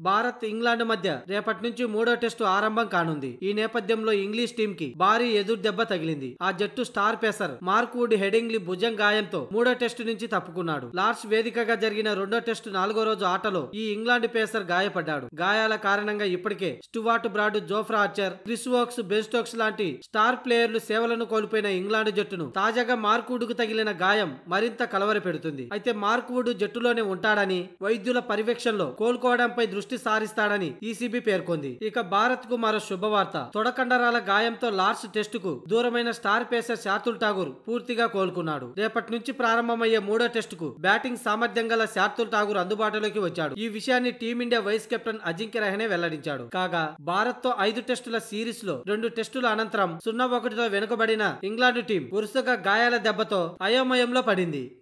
Bharat England మధ్య రేపటి నుంచి మూడో టెస్టు ఆరంభం కానుంది. ఈ నేపథ్యంలో ఇంగ్లీష్ టీం కి భారీ ఎదురు దెబ్బ తగిలింది. ఆ జట్టు star pacer Mark Wood Headingley భుజం గాయంతో మూడో టెస్టు నుంచి తప్పుకున్నాడు. లార్డ్స్ వేదికగా జరిగిన రెండో టెస్టు 4వ రోజు ఆటలో ఈ ఇంగ్లాండ్ పేసర్ గాయపడ్డాడు. గాయాల కారణంగా ఇప్పటికే Stuart Broad, Jofra Archer, Chris Woakes, Ben Stokes లాంటి స్టార్ ప్లేయర్లు సేవలను కోల్పోయిన ఇంగ్లాండ్ జట్టును తాజాగా మార్క్ వుడ్ కు తగిలిన గాయం మరింత కలవరపెడుతుంది. అయితే మార్క్ వుడ్ జట్టులోనే ఉంటాడని, వైద్యుల పర్యవేక్షణలో కోలుకోవడంపై దృష్టి సారిస్తాడని ఈసీబీ పేర్కొంది. ఇక భారత్ కు మరో శుభవార్త. తొడకండరాల గాయంతో లార్డ్స్ టెస్టుకు దూరమైన స్టార్ పేసర్ శార్దుల్ ఠాగూర్ పూర్తిగా కోలుకున్నాడు. రేపటి నుంచి ప్రారంభమయ్యే మూడో టెస్టుకు బ్యాటింగ్ సామర్థ్యం గల శార్దుల్ ఠాగూర్ అందుబాటులోకి వచ్చాడు. ఈ విషయాన్ని team India vice captain Ajinkya Rahane వెల్లడించాడు. కాగా భారత్ తో 5 టెస్టుల సిరీస్ లో 2 టెస్టుల అనంతరం 0-1తో వెనుకబడిన ఇంగ్లాండ్ టీం వరుసగా గాయాల దెబ్బతో అయోమయంలో పడింది.